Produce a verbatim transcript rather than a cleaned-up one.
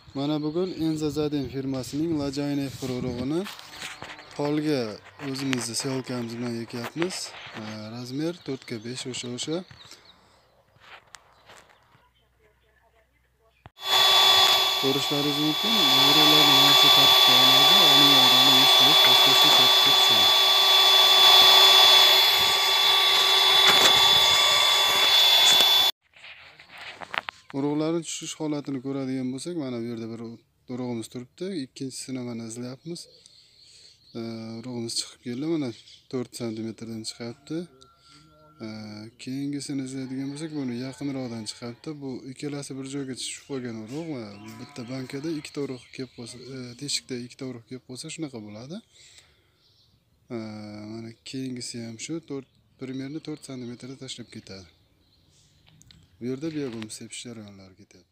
Mana bugun Enzazadin firmasining Lajaynev urug'ini polga o'zimizni syolkamiz bilan ekyapmiz. Razmer to'rt ga besh o'sha o'sha. Ko'rishlaringiz mumkin. Urug'larni mana shu tartibda oladi. Uning o'rnini yuz pastga tartibga tushadi. Urug'larning tushish holatini ko'radigan bo'lsak, mana bu yerda bir urug'imiz turibdi. Ikkinchisini mana izlayapmiz. Urug'imiz chiqib keldi. Mana to'rt santimetrdan chiqyapti. Keyingisini izlaydigan bo'lsak, buni yaqinroqdan chiqyapti. Bu ikkalasi bir joyga tushib qolgan urug'. Bitta bankada ikkita urug' kelib qolsa, teshikda ikkita urug' kelib qolsa shunaqa bo'ladi. Mana keyingisi ham shu примерно to'rt santimetrda tashlab ketadi. Bu yerda biogum sepish jarayonlari ketyapti.